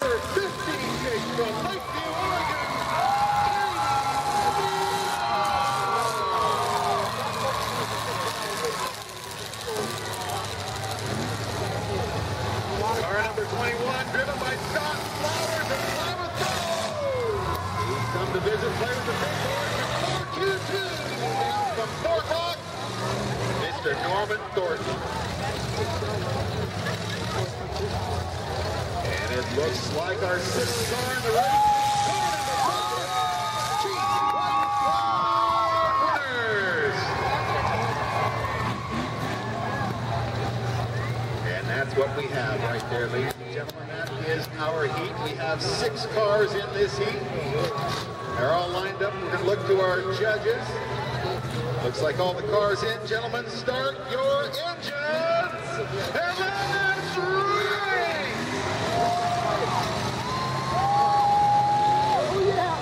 15 kick from Lakeview, Oregon. Car number 21, driven by Scott Flowers and Simon Thorne. He's come to visit, play with the big boys in 422. Down from Fort Rock, Mr. Norman Thornton. And it looks like our sixth car in the race. That's what we have right there, ladies and gentlemen. That is our heat. We have 6 cars in this heat. They're all lined up. We're going to look to our judges. Looks like all the cars in. Gentlemen, start your engines. And let's race! Oh, yeah.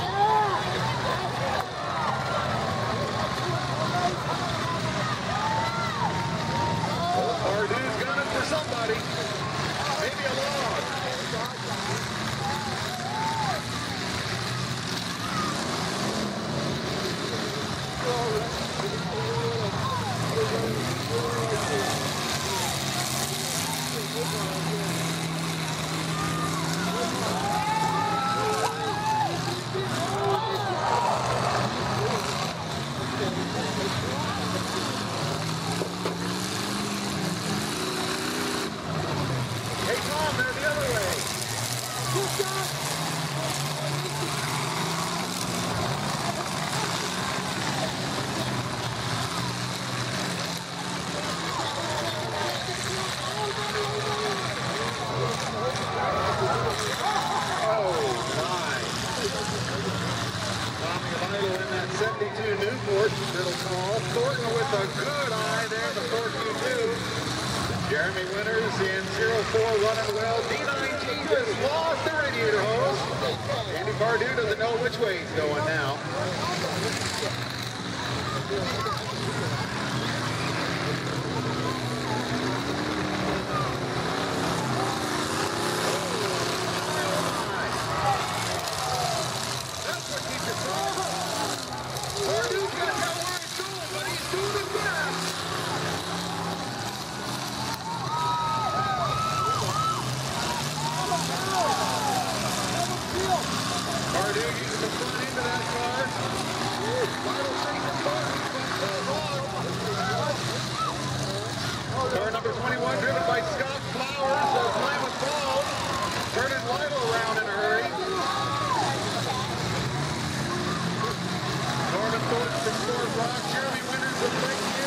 Pardue's gunning for somebody. Maybe a log. Newport, middle call. Thornton with a good eye there, the 422. Jeremy Winters in 04 running well. D9G just lost the radiator hose. Andy Pardue doesn't know which way he's going now. Car number 21, driven by Scott Flowers of Klamath Falls, turning Lytle around in a hurry. Norman Thornton from Fort Rock, Jeremy Winters of Lakeview.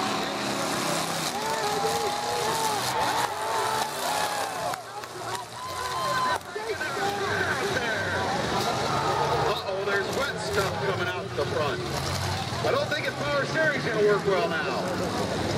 Uh-oh, there's wet stuff coming out the front. I don't think his power steering's going to work well now.